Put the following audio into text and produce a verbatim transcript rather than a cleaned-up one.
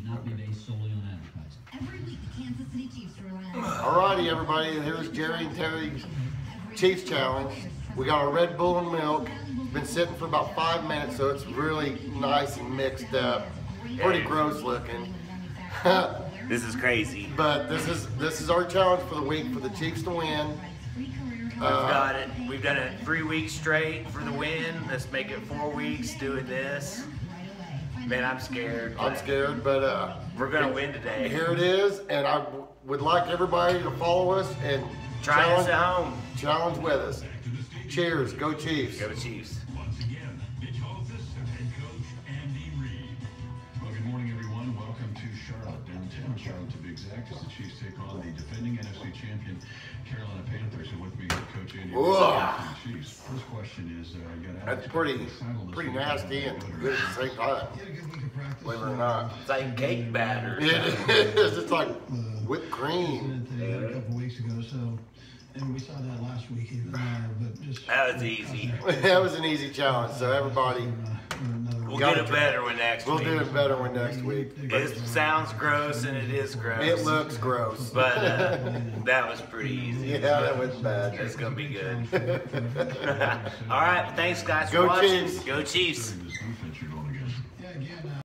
not be based solely on advertising. Every week, the Kansas City Chiefs rely on. Alrighty, everybody. Here's Jerry and Terry's Chiefs Challenge. We got our Red Bull and milk. It's been sitting for about five minutes, so it's really nice and mixed up. Pretty gross looking. This is crazy. But this is this is our challenge for the week for the Chiefs to win. We've got it. We've done it three weeks straight for the win. Let's make it four weeks doing this. Man, I'm scared. I'm scared, but uh, we're gonna win today. Here it is, and I would like everybody to follow us and try challenge, us at home. Challenge with us. Cheers. Go Chiefs. Go Chiefs. Once again, Mitch Holthus and head coach Andy Reid. Well, good morning, everyone. Welcome to Charlotte, downtown Charlotte to be exact, as the Chiefs take on the defending N F C champion Carolina Panthers. And with me, head coach Andy Reid. The Chiefs. First question is, uh, you got That's pretty, pretty nasty and good at the same time. Believe it or not. It's like cake batter. It is. It's like whipped cream. A couple weeks ago, so. And we saw that last week even there, but just that was easy. That was an easy challenge. So everybody, we'll get a better one next we'll week. We'll do a better one next week. It sounds gross and it is gross. It looks gross, but uh, that was pretty easy. Yeah, that wasn't bad. It's gonna be good. All right, thanks guys Go for watching. Chiefs. Go Chiefs.